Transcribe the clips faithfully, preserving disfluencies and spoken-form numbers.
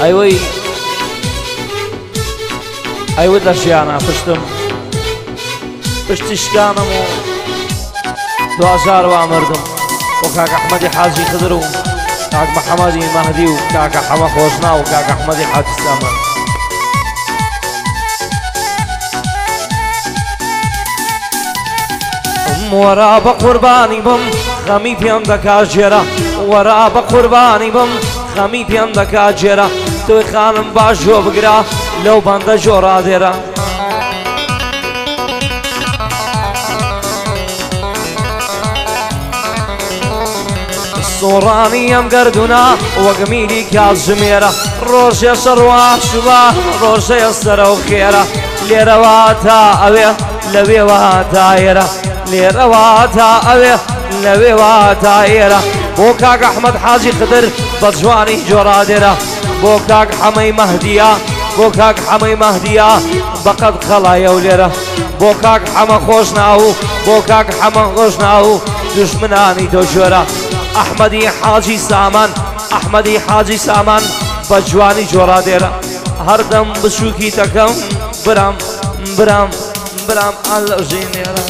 ئەیوەی ئەیوە دەژیانە پشتم پشتی شکانم و دوازار وا مردم و کاک ئەحمەدی حاجی خدر و کاک محەمەدی مەهدی و کاک حەمە خۆشنا و کاک ئەحمەدی حاجی سامان وەرا بە قوربانی بم خەمی پێم دەکا ژێرە وەرا بە قوربانی بم خەمی پێم دەکا جێرە تۆی خانم باش جۆ بگرا لەو بەندە جۆڕا دێرە سۆڕانی ئەم گەردوونە وەک میری کاتژمێرە ڕۆژێ شەڕوا شوبا ڕۆژەیە سەرە و خێرە لێرەوە تا ئەوێ لەوێوە تا ئێرە لێرەوە تا ئەوێ لەوێوە تا ئێرە بۆ کاک ئەحمەد حاجی خدر بە جوانی جۆڕا دێرە بۆ کاک حەمەی مەهدیە بۆ کاک حەمەی مەهدیە بەقەد خەڵایە و لێرە بۆ کاک حەمە خۆش ناو بۆ کاک حەمە خۆش ناو دوژمنانی تۆ ژۆرە ئەحمەدی حاجی سامان ئەحمەدی حاجی سامان بە جوانی جۆڕا دێرە هەردەم بچووکی دەکەم برام برام برام ئەل ژینێرە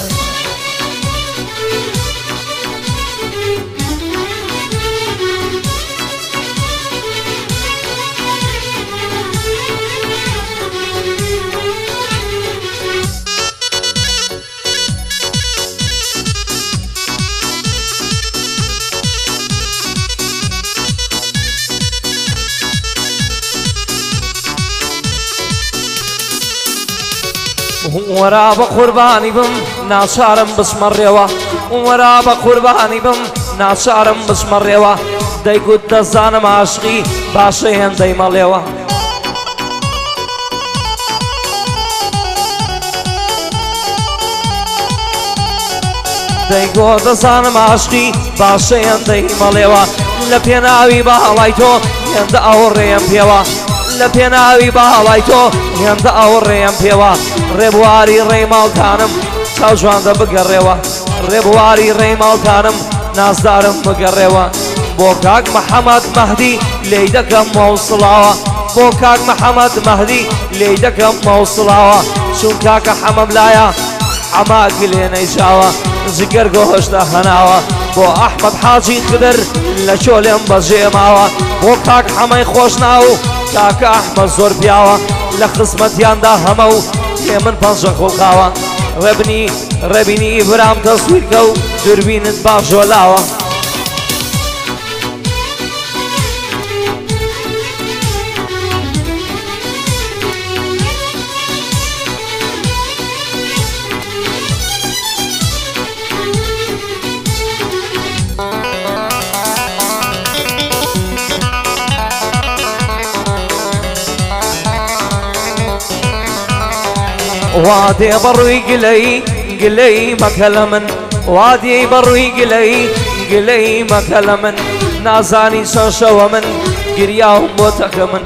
وەرا بە قوربانی بم ناچارم بسمەڕێوە وەرا بە قوربانی بم ناچارم بسمەڕێوە دەیگوت دەزانم عاشقی باشە هێندەی مەڵێوە دەیگۆ دەزانم عاشقی باشە هێندەی مەڵێوە لە پێناوی باڵای تۆ هێندە ئەوڕێم پێوە لە پێناوی باڵای تۆ هێندە ئەوڕێم پێوە ڕێبواری ڕێماڵتانم چاو جواندا بگەڕێوە ڕێبواری ڕێماڵتانم نازدارم بگەڕێوە بۆ کاک محەمەد مەهدی لێی دەکەم مەوسڵاوە بۆ کاک محەمەد مەهدی لێی دەکەم مەوسڵاوە چون کاکە حەمەم لایە حەما گلێنەی چاوە جگەر گۆشتە هەناوە بۆ ئەحمەد حاجی خدر لە چۆلێم بەجێماوە بۆ کاک حەمەی خۆش ناو کاکە ئەحمەد زۆر پیاوە لە خزمەتیاندا هەمە و پێ من پەنجە خۆڵقاوە ڕێبنی ڕێبینی برام تەسویرکە و دوربینت باش جۆلاوە وادي بروي قلي قلي مكلمن وادي بروي قلي قلي مكلمن نازاني سوشو من قرياهم بوتكمن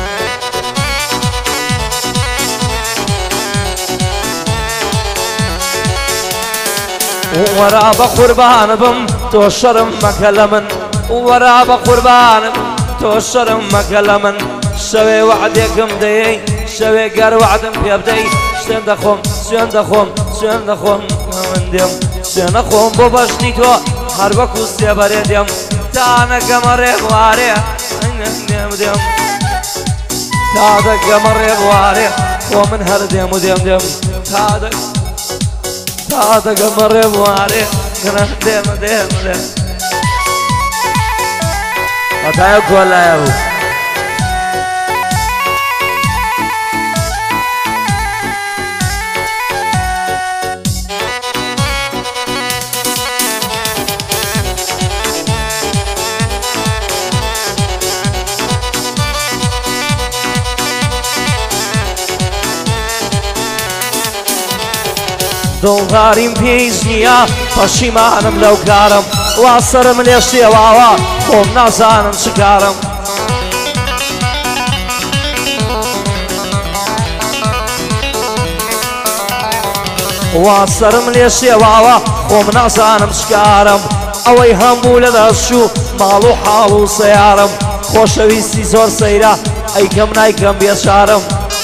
ورا بقربان بم توشرم مكلمن ورا بقربان تو شرم مكلمن شوي وعدكم دي شوي قر وعدم بيبدي شتن دخوم شتن دخوم شتن دخوم من ديم شتن دخوم ببشتي تو هر وقت سيبري ديم تانا قمر غواري ديم ديم تانا قمر غواري ومن هر ديم ديم ديم تانا تانا قمر غواري ديم ديم ديم أتاك ولا يا أبو دڵداریم پێیز نییە پەشیمانم لەو کارم وا سەرم لێ شێواوە خۆم نازانم چ کارم وا سەرم لێ شێواوە خۆم نازانم چ کارم ئەوەی هەموو لە دەست و ماڵ و حاڵ و سەیارم خۆشەویستی زۆر سەیرە أي كم ناي كم بيشارم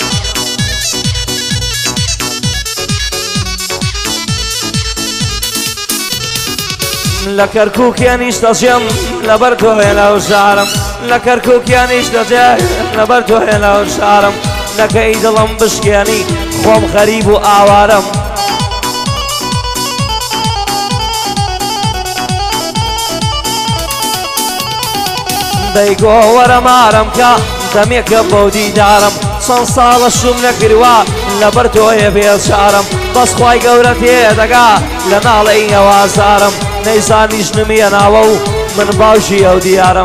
لكركوك يانيش تجيم لبرتو هلا وشارم لكركوك يانيش تجيم لبرتو هلا وشارم لك ايد لمبشكياني خوم خريب وآوارم دايقو ورمارم كا دميك بودي دارم صن صال الشم لكروا لبرتو يبي شارم بس خواي قورتي دقا لنا لي وازارم نيسانيش نمي ناوو من باوشي او ديارم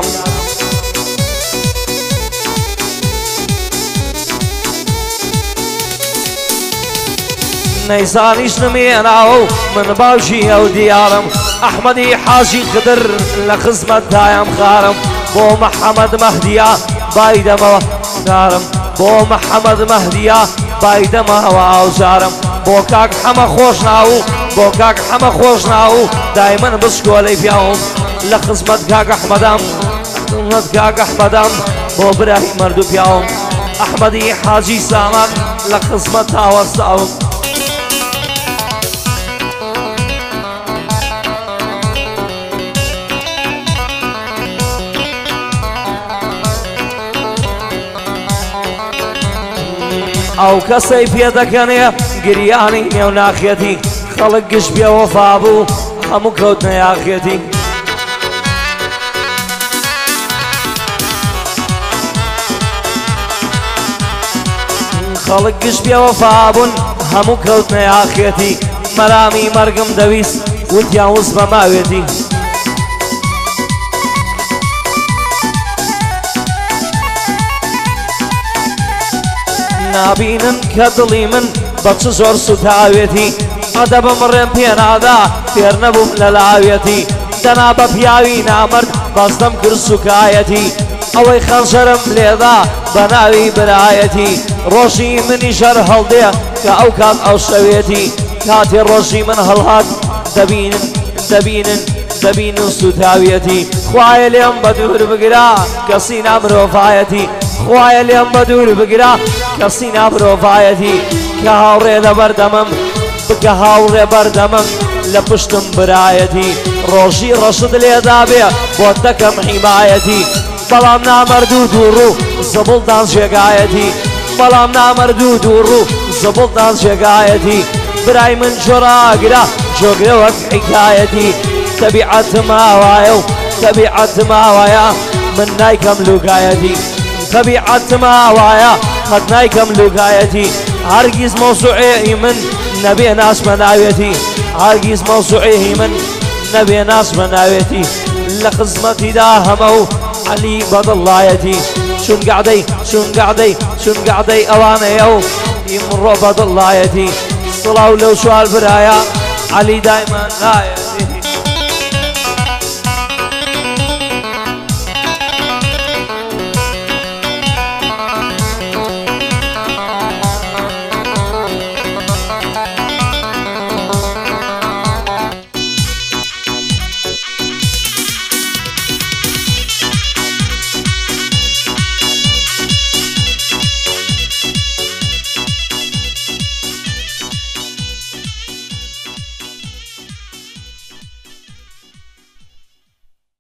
نيسانيش نمي ناوو من باوشي او ديارم احمدي حاجي خضر لخزمة دايم خارم بو محمد مهديا بايدما دارم بو محمد مهديا بايدما واوزارم بو كاك حما خوش ناو بو كاك حما خوش ناو دايما بسكولي فيهم لخزمة كاك احمدام لخزمة كاك احمدام بو براهي مردو فيهم احمدي حاجي سامان لخزمة تاوستاهم او كسي في دكانيا قرياني يا ناخيتي خلق قشبي وفابو همو كوتنا يا اخيتي خلق قشبي وفابو همو كوتنا يا اخيتي مرامي مرقم دويس وتياوز بماويتي نابينن كدلي من بچ زور سوتاويتي ادب مرم بينادا بيرنبو للاويتي دنا بياوي نامرد بازدم كرسوكايتي اوي خنجرم ليدا بناوي برايتي روشي مني شر هلدي كاوكاد او سويتي كاتي روشي من هلهاد دبينن دبينن دبينن سوتاويتي خواي اليوم بدور بقرا كسينا مروفايتي خواي اليوم بدور بقرا كسينا بروفايتي كهاوري لبردمم بكهاوري بردمم لبشتم برايتي روشي رشد ليدابي بودكم حمايتي بلام نامردو دورو زبلدان شقايتي بلام نامردو دورو زبلدان شقايتي براي من جراقرا جوقرا وك حكايتي تبعت ماوايو تبعت ماوايا من نايكم لقايتي تبعت ماوايا قد نايكم لقايتي هرقيز موسوعي من نبي ناس مناويتي هرقيز موسوعي من نبي ناس مناويتي لخزمتي داهمو علي بضلايتي شون قعدي شون قعدي شون قعدي اواني او يمرو بضلايتي صلاة ولو سؤال برايا علي دايما لايتي